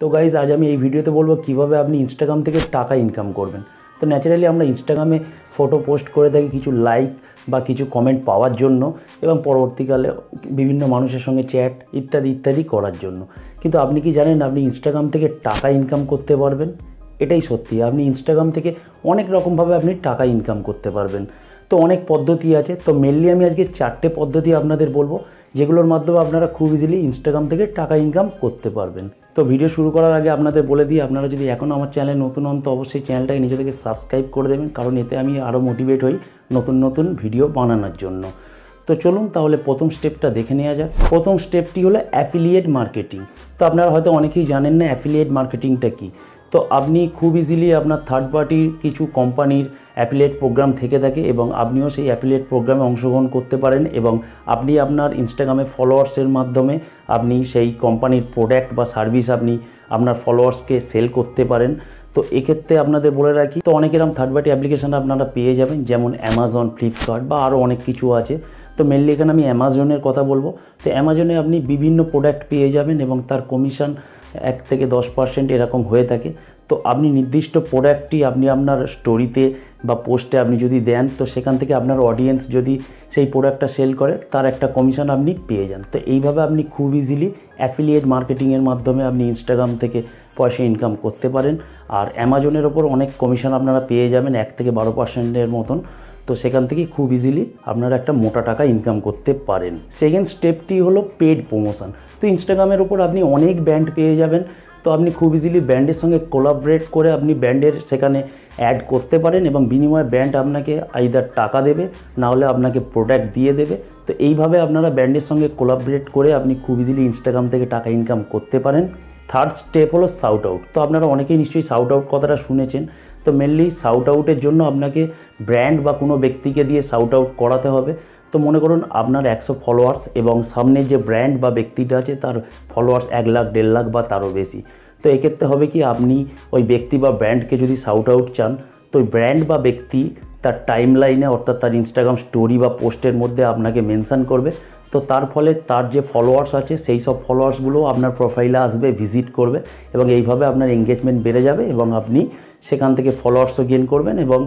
তো গাইজ আজ আমি এই ভিডিওতে বলবো কিভাবে আপনি ইনস্টাগ্রাম থেকে টাকা ইনকাম করবেন। তো ন্যাচারালি আমরা ইনস্টাগ্রামে ফটো পোস্ট করে থাকি কিছু লাইক বা কিছু কমেন্ট পাওয়ার জন্য এবং পরবর্তীকালে বিভিন্ন মানুষের সঙ্গে চ্যাট ইত্যাদি ইত্যাদি করার জন্য। কিন্তু আপনি কি জানেন আপনি ইনস্টাগ্রাম থেকে টাকা ইনকাম করতে পারবেন? এটাই সত্যি, আপনি ইনস্টাগ্রাম থেকে অনেক রকমভাবে আপনি টাকা ইনকাম করতে পারবেন। তো অনেক পদ্ধতি আছে, তো মেনলি আমি আজকে 4টে পদ্ধতি আপনাদের বলবো যেগুলোর মাধ্যমে আপনারা খুব ইজিলি ইনস্টাগ্রাম থেকে টাকা ইনকাম করতে পারবেন। তো ভিডিও শুরু করার আগে আপনাদের বলে দিই, আপনারা যদি এখনও আমার চ্যানেলে নতুন হন তো অবশ্যই চ্যানেলটাকে নিজে থেকে সাবস্ক্রাইব করে দেবেন, কারণ এতে আমি আরও মোটিভেট হই নতুন নতুন ভিডিও বানানোর জন্য। তো চলুন তাহলে প্রথম স্টেপটা দেখে নেওয়া যাক। প্রথম স্টেপটি হলো অ্যাফিলিয়েট মার্কেটিং। তো আপনারা হয়তো অনেকেই জানেন না অ্যাফিলিয়েট মার্কেটিংটা কী। তো আপনি খুব ইজিলি আপনার থার্ড পার্টির কিছু কোম্পানির অ্যাফিলিয়েট প্রোগ্রাম থেকে থাকে এবং আপনিও সেই অ্যাফিলিয়েট প্রোগ্রামে অংশগ্রহণ করতে পারেন এবং আপনি আপনার ইনস্টাগ্রামে ফলোয়ার্সের মাধ্যমে আপনি সেই কোম্পানির প্রোডাক্ট বা সার্ভিস আপনি আপনার ফলোয়ার্সকে সেল করতে পারেন। তো এক্ষেত্রে আপনাদের বলে রাখি, তো অনেক এরকম থার্ড পার্টি অ্যাপ্লিকেশান আপনারা পেয়ে যাবেন, যেমন অ্যামাজন, ফ্লিপকার্ট বা আরও অনেক কিছু আছে। তো মেনলি এখানে আমি অ্যামাজনের কথা বলবো। তো অ্যামাজনে আপনি বিভিন্ন প্রোডাক্ট পেয়ে যাবেন এবং তার কমিশন 1 থেকে 10% এরকম হয়ে থাকে। তো আপনি নির্দিষ্ট প্রোডাক্টটি আপনি আপনার স্টোরিতে বা পোস্টে আপনি যদি দেন, তো সেখান থেকে আপনার অডিয়েন্স যদি সেই প্রোডাক্টটা সেল করে তার একটা কমিশন আপনি পেয়ে যান। তো এইভাবে আপনি খুব ইজিলি অ্যাফিলিয়েট মার্কেটিংয়ের মাধ্যমে আপনি ইনস্টাগ্রাম থেকে পয়সা ইনকাম করতে পারেন। আর অ্যামাজনের ওপর অনেক কমিশন আপনারা পেয়ে যাবেন 1 থেকে 12%-এর মতন। তো সেখান থেকে খুব ইজিলি আপনারা একটা মোটা টাকা ইনকাম করতে পারেন। সেকেন্ড স্টেপটি হলো পেড প্রমোশন। তো ইনস্টাগ্রামের ওপর আপনি অনেক ব্র্যান্ড পেয়ে যাবেন। তো আপনি খুব ইজিলি ব্র্যান্ডের সঙ্গে কোলাবরেট করে আপনি ব্র্যান্ডের সেখানে অ্যাড করতে পারেন এবং বিনিময়ে ব্র্যান্ড আপনাকে আইদার টাকা দেবে, না হলে আপনাকে প্রোডাক্ট দিয়ে দেবে। তো এইভাবে আপনারা ব্র্যান্ডের সঙ্গে কোলাবরেট করে আপনি খুব ইজিলি ইনস্টাগ্রাম থেকে টাকা ইনকাম করতে পারেন। থার্ড স্টেপ হলো শাউট আউট। তো আপনারা অনেকেই নিশ্চয়ই শাউট আউট কথাটা শুনেছেন। তো মেনলি শাউট আউটের জন্য আপনাকে ব্র্যান্ড বা কোনো ব্যক্তিকে দিয়ে শাউট আউট করাতে হবে। তো মনে করুন আপনার 100 ফলোয়ার্স এবং সামনে যে ব্র্যান্ড বা ব্যক্তিটা আছে তার ফলোয়ার্স 1 লাখ, 1.5 লাখ বা তারও বেশি। তো এক্ষেত্রে হবে কি, আপনি ওই ব্যক্তি বা ব্র্যান্ডকে যদি শাউট আউট চান, তো ওই ব্র্যান্ড বা ব্যক্তি তার টাইম লাইনে অর্থাৎ তার ইনস্টাগ্রাম স্টোরি বা পোস্টের মধ্যে আপনাকে মেনশান করবে। তো তার ফলে তার যে ফলোয়ার্স আছে সেই সব ফলোয়ার্সগুলো আপনার প্রোফাইলে আসবে, ভিজিট করবে এবং এইভাবে আপনার এঙ্গেজমেন্ট বেড়ে যাবে এবং আপনি সেখান থেকে ফলোয়ার্সও গেইন করবেন এবং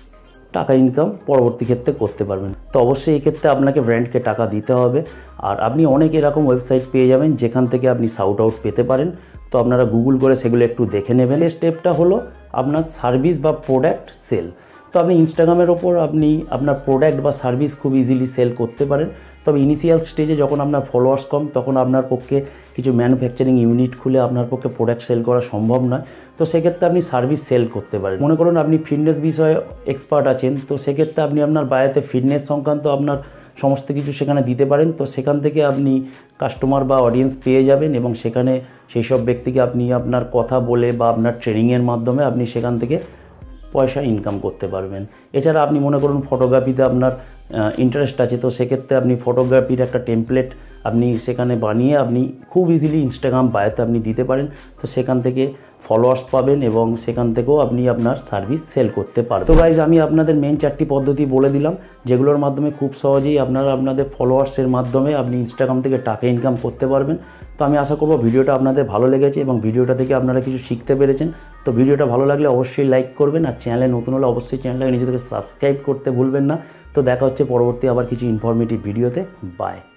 টাকা ইনকাম পরবর্তী ক্ষেত্রে করতে পারবেন। তো অবশ্যই এই ক্ষেত্রে আপনাকে ব্র্যান্ডকে টাকা দিতে হবে। আর আপনি অনেক এরকম ওয়েবসাইট পেয়ে যাবেন যেখান থেকে আপনি শাউট আউট পেতে পারেন। তো আপনারা গুগল করে সেগুলো একটু দেখে নেবেন। এই স্টেপটা হলো আপনার সার্ভিস বা প্রোডাক্ট সেল। তো আপনি ইনস্টাগ্রামের ওপর আপনি আপনার প্রোডাক্ট বা সার্ভিস খুব ইজিলি সেল করতে পারেন। তবে ইনিশিয়াল স্টেজে যখন আপনার ফলোয়ার্স কম, তখন আপনার পক্ষে কিছু ম্যানুফ্যাকচারিং ইউনিট খুলে আপনার পক্ষে প্রোডাক্ট সেল করা সম্ভব নয়। তো সেক্ষেত্রে আপনি সার্ভিস সেল করতে পারেন। মনে করুন আপনি ফিটনেস বিষয়ে এক্সপার্ট আছেন, তো সেক্ষেত্রে আপনি আপনার বাড়িতে ফিটনেস সংক্রান্ত আপনার সমস্ত কিছু সেখানে দিতে পারেন। তো সেখান থেকে আপনি কাস্টমার বা অডিয়েন্স পেয়ে যাবেন এবং সেখানে সেই সব ব্যক্তিকে আপনি আপনার কথা বলে বা আপনার ট্রেনিংয়ের মাধ্যমে আপনি সেখান থেকে পয়সা ইনকাম করতে পারবেন। এছাড়া আপনি মনে করুন ফটোগ্রাফিতে আপনার ইন্টারেস্ট আছে, তো সেক্ষেত্রে আপনি ফটোগ্রাফির একটা টেমপ্লেট আপনি সেখানে বানিয়ে আপনি খুব ইজিলি ইনস্টাগ্রাম বায়োতে আপনি দিতে পারেন। তো সেখান থেকে ফলোয়ার্স পাবেন এবং সেখান থেকেও আপনি আপনার সার্ভিস সেল করতে পারবেন। তো গাইজ আমি আপনাদের মেন 4টি পদ্ধতি বলে দিলাম যেগুলোর মাধ্যমে খুব সহজেই আপনারা আপনাদের ফলোয়ার্সের মাধ্যমে আপনি ইনস্টাগ্রাম থেকে টাকা ইনকাম করতে পারবেন। তো আমি আশা করব ভিডিওটা আপনাদের ভালো লেগেছে এবং ভিডিওটা থেকে আপনারা কিছু শিখতে পেরেছেন। তো ভিডিওটা ভালো লাগলে অবশ্যই লাইক করবেন আর চ্যানেলে নতুন হলে অবশ্যই চ্যানেলটাকে নিজে থেকে সাবস্ক্রাইব করতে ভুলবেন না। তো দেখা হচ্ছে পরবর্তী আবার কিছু ইনফরমেটিভ ভিডিওতে। বাই।